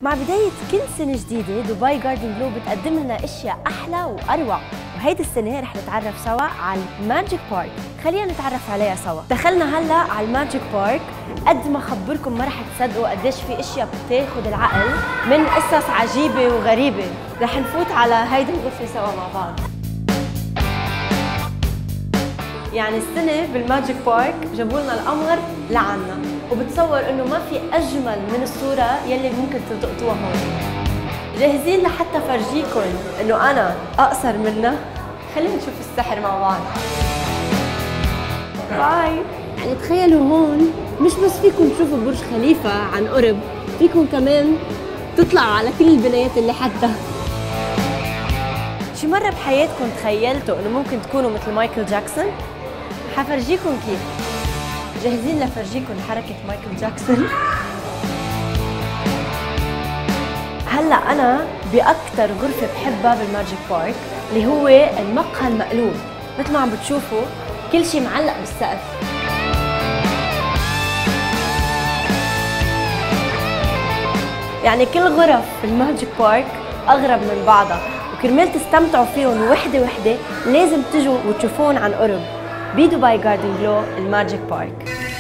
مع بداية كل سنة جديدة دبي جاردن جلو بتقدم لنا اشياء احلى واروع، وهيدي السنة رح نتعرف سوا على الماجيك بارك. خلينا نتعرف عليها سوا. دخلنا هلا على الماجيك بارك، قد ما خبركم ما رح تصدقوا قديش في اشياء بتاخد العقل من قصص عجيبة وغريبة. رح نفوت على هيدي الغرفة سوا مع بعض. يعني السنة بالماجيك بارك جابوا لنا القمر لعنا، وبتصور انه ما في اجمل من الصورة يلي ممكن تلتقطوها هون. جاهزين لحتى فرجيكم انه انا اقصر منها؟ خلينا نشوف السحر مع بعض. باي. يعني تخيلوا هون مش بس فيكم تشوفوا برج خليفة عن قرب، فيكم كمان تطلعوا على كل البنايات اللي حدها. شي مرة بحياتكم تخيلتوا انه ممكن تكونوا مثل مايكل جاكسون؟ حفرجيكم كيف. جاهزين لفرجيكم حركة مايكل جاكسون؟ هلا أنا بأكثر غرفة بحبها بالماجيك بارك اللي هو المقهى المقلوب. مثل ما عم بتشوفوا كل شيء معلق بالسقف. يعني كل غرف الماجيك بارك أغرب من بعضها، وكرمال تستمتعوا فيهم وحدة وحدة لازم تجوا وتشوفون عن قرب بدبي جاردن جلو الماجيك بارك.